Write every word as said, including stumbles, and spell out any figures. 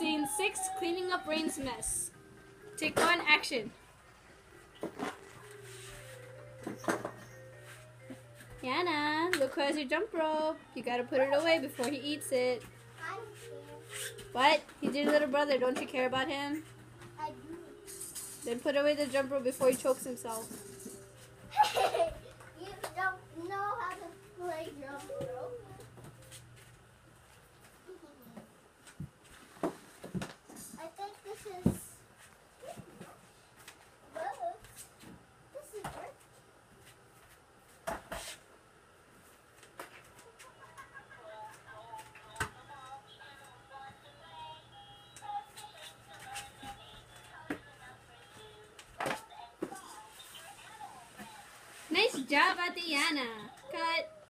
Scene six, cleaning up Rain's mess. Take one, action. Yana, look who has your jump rope. You gotta put it away before he eats it. I don't care. What? He's your little brother. Don't you care about him? I do. Then put away the jump rope before he chokes himself. You don't know how to play jump rope. I think this is. Whoa. This is work. Nice job, Atiana. Cut.